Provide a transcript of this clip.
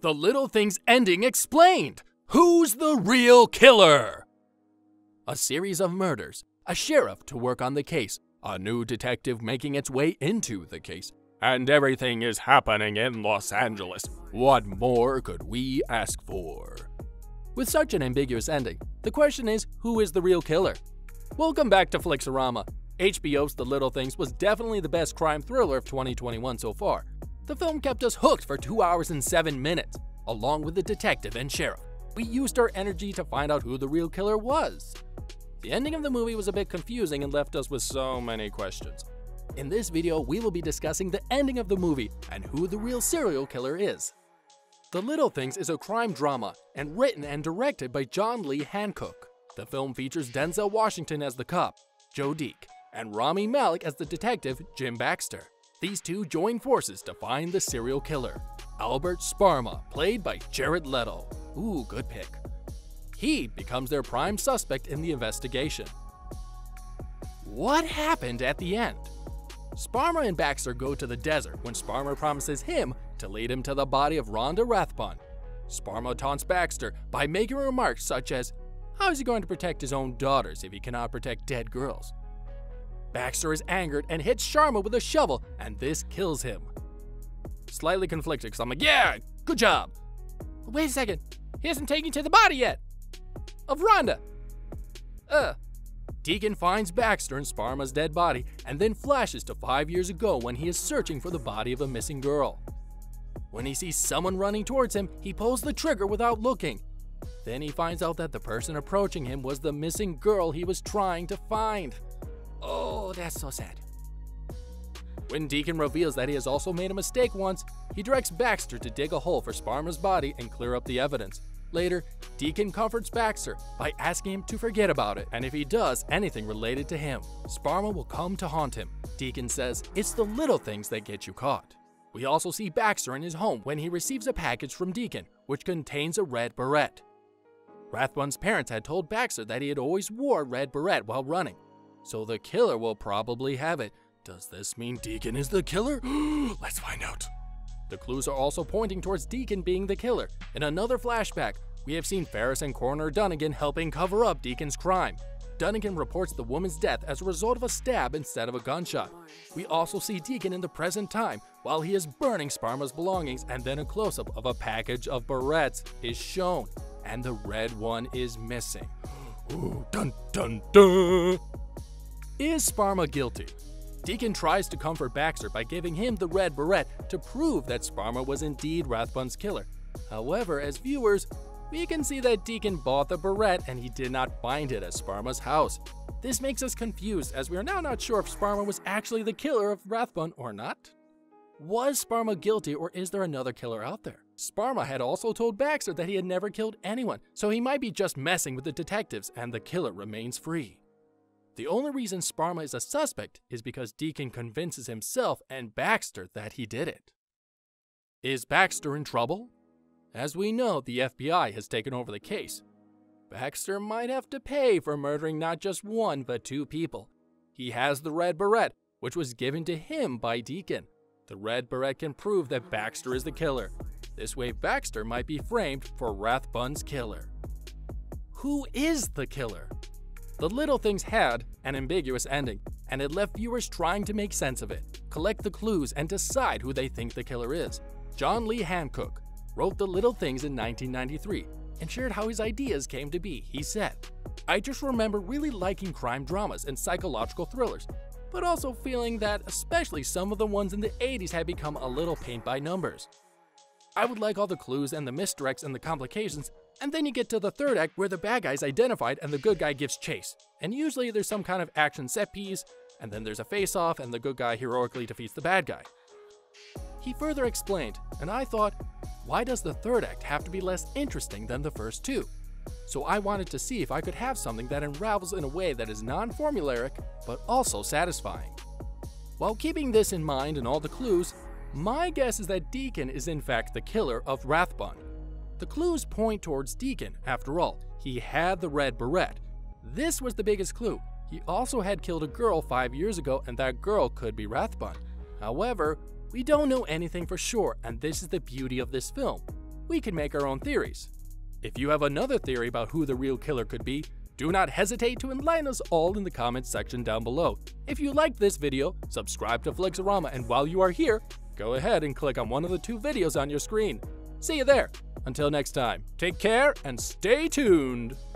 The Little Things ending explained. Who's the real killer? A series of murders, a sheriff to work on the case, a new detective making its way into the case, and everything is happening in Los Angeles. What more could we ask for? With such an ambiguous ending, the question is, who is the real killer? Welcome back to Flixorama. HBO's The Little Things was definitely the best crime thriller of 2021 so far. The film kept us hooked for 2 hours and 7 minutes, along with the detective and sheriff. We used our energy to find out who the real killer was. The ending of the movie was a bit confusing and left us with so many questions. In this video, we will be discussing the ending of the movie and who the real serial killer is. The Little Things is a crime drama and written and directed by John Lee Hancock. The film features Denzel Washington as the cop, Joe Deek, and Rami Malek as the detective, Jim Baxter. These two join forces to find the serial killer, Albert Sparma, played by Jared Leto. Ooh, good pick. He becomes their prime suspect in the investigation. What happened at the end? Sparma and Baxter go to the desert when Sparma promises him to lead him to the body of Rhonda Rathbun. Sparma taunts Baxter by making remarks such as, how is he going to protect his own daughters if he cannot protect dead girls? Baxter is angered and hits Sharma with a shovel, and this kills him. Slightly conflicted because I'm like, yeah, good job. But wait a second, he hasn't taken you to the body yet. Of Rhonda. Deacon finds Baxter and Sparma's dead body and then flashes to 5 years ago when he is searching for the body of a missing girl. When he sees someone running towards him, he pulls the trigger without looking. Then he finds out that the person approaching him was the missing girl he was trying to find. Oh, that's so sad. When Deacon reveals that he has also made a mistake once, he directs Baxter to dig a hole for Sparma's body and clear up the evidence. Later, Deacon comforts Baxter by asking him to forget about it, and if he does anything related to him, Sparma will come to haunt him. Deacon says, it's the little things that get you caught. We also see Baxter in his home when he receives a package from Deacon, which contains a red beret. Rathbun's parents had told Baxter that he had always wore a red beret while running, so the killer will probably have it. Does this mean Deacon is the killer? Let's find out. The clues are also pointing towards Deacon being the killer. In another flashback, we have seen Ferris and Coroner Dunnigan helping cover up Deacon's crime. Dunnigan reports the woman's death as a result of a stab instead of a gunshot. We also see Deacon in the present time while he is burning Sparma's belongings, and then a close-up of a package of barrettes is shown, and the red one is missing. Ooh, dun dun dun! Is Sparma guilty? Deacon tries to comfort Baxter by giving him the red beret to prove that Sparma was indeed Rathbun's killer. However, as viewers, we can see that Deacon bought the beret and he did not find it at Sparma's house. This makes us confused as we are now not sure if Sparma was actually the killer of Rathbun or not. Was Sparma guilty, or is there another killer out there? Sparma had also told Baxter that he had never killed anyone, so he might be just messing with the detectives and the killer remains free. The only reason Sparma is a suspect is because Deacon convinces himself and Baxter that he did it. Is Baxter in trouble? As we know, the FBI has taken over the case. Baxter might have to pay for murdering not just one but 2 people. He has the red beret, which was given to him by Deacon. The red beret can prove that Baxter is the killer. This way Baxter might be framed for Rathbun's killer. Who is the killer? The Little Things had an ambiguous ending, and it left viewers trying to make sense of it, collect the clues, and decide who they think the killer is. John Lee Hancock wrote The Little Things in 1993 and shared how his ideas came to be. He said, I just remember really liking crime dramas and psychological thrillers, but also feeling that especially some of the ones in the 80s had become a little paint by numbers. I would like all the clues and the misdirects and the complications, and then you get to the third act where the bad guy is identified and the good guy gives chase. And usually there's some kind of action set piece, and then there's a face-off and the good guy heroically defeats the bad guy. He further explained, and I thought, why does the third act have to be less interesting than the first 2? So I wanted to see if I could have something that unravels in a way that is non-formulaic, but also satisfying. While keeping this in mind and all the clues, my guess is that Deacon is in fact the killer of Rathbun. The clues point towards Deacon, after all. He had the red beret. This was the biggest clue. He also had killed a girl 5 years ago, and that girl could be Rathbun. However, we don't know anything for sure, and this is the beauty of this film. we can make our own theories. If you have another theory about who the real killer could be, do not hesitate to enlighten us all in the comments section down below. If you liked this video, subscribe to Flixorama, and while you are here, go ahead and click on one of the 2 videos on your screen. See you there! Until next time, take care and stay tuned!